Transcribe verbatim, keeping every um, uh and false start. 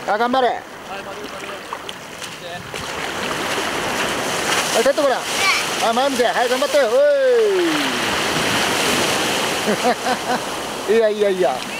あ、頑張れ。はい、立ってごらん。あ、前見て。はい、頑張ってよ。おい。いやいやいや。